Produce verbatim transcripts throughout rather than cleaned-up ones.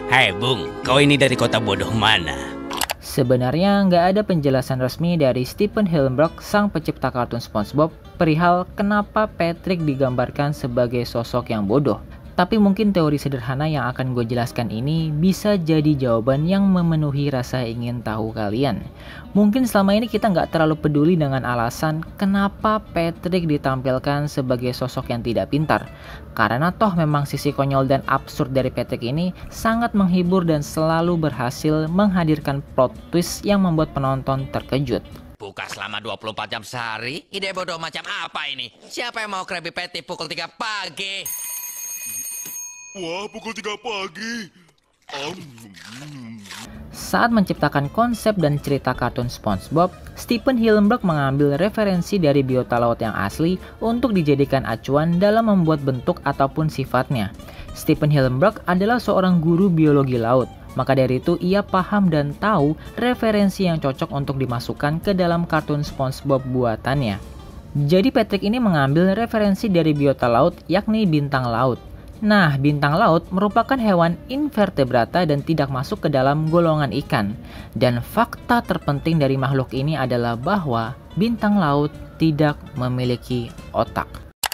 Hai Bung, kau ini dari kota bodoh mana? Sebenarnya nggak ada penjelasan resmi dari Stephen Hillenburg, sang pencipta kartun SpongeBob, perihal kenapa Patrick digambarkan sebagai sosok yang bodoh. Tapi mungkin teori sederhana yang akan gue jelaskan ini bisa jadi jawaban yang memenuhi rasa ingin tahu kalian. Mungkin selama ini kita nggak terlalu peduli dengan alasan kenapa Patrick ditampilkan sebagai sosok yang tidak pintar. Karena toh memang sisi konyol dan absurd dari Patrick ini sangat menghibur dan selalu berhasil menghadirkan plot twist yang membuat penonton terkejut. Buka selama dua puluh empat jam sehari? Ide bodoh macam apa ini? Siapa yang mau Krabby Patty pukul tiga pagi? Wah, pukul tiga pagi. Um. Saat menciptakan konsep dan cerita kartun SpongeBob, Stephen Hillenburg mengambil referensi dari biota laut yang asli untuk dijadikan acuan dalam membuat bentuk ataupun sifatnya. Stephen Hillenburg adalah seorang guru biologi laut, maka dari itu ia paham dan tahu referensi yang cocok untuk dimasukkan ke dalam kartun SpongeBob buatannya. Jadi Patrick ini mengambil referensi dari biota laut, yakni bintang laut. Nah, bintang laut merupakan hewan invertebrata dan tidak masuk ke dalam golongan ikan. Dan fakta terpenting dari makhluk ini adalah bahwa bintang laut tidak memiliki otak.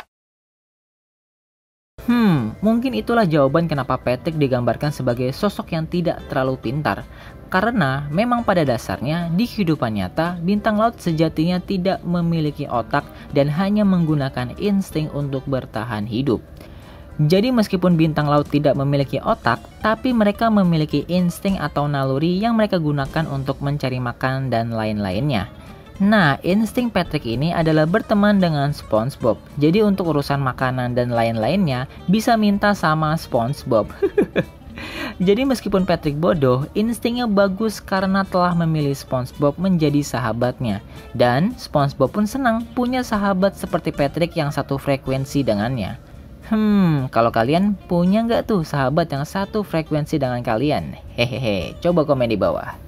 Hmm, mungkin itulah jawaban kenapa Patrick digambarkan sebagai sosok yang tidak terlalu pintar. Karena memang pada dasarnya di kehidupan nyata, bintang laut sejatinya tidak memiliki otak dan hanya menggunakan insting untuk bertahan hidup. Jadi meskipun bintang laut tidak memiliki otak, tapi mereka memiliki insting atau naluri yang mereka gunakan untuk mencari makan dan lain-lainnya. Nah, insting Patrick ini adalah berteman dengan SpongeBob. Jadi untuk urusan makanan dan lain-lainnya bisa minta sama SpongeBob. Jadi meskipun Patrick bodoh, instingnya bagus karena telah memilih SpongeBob menjadi sahabatnya. Dan SpongeBob pun senang punya sahabat seperti Patrick yang satu frekuensi dengannya. Hmm, kalau kalian punya nggak tuh sahabat yang satu frekuensi dengan kalian? Hehehe, coba komen di bawah.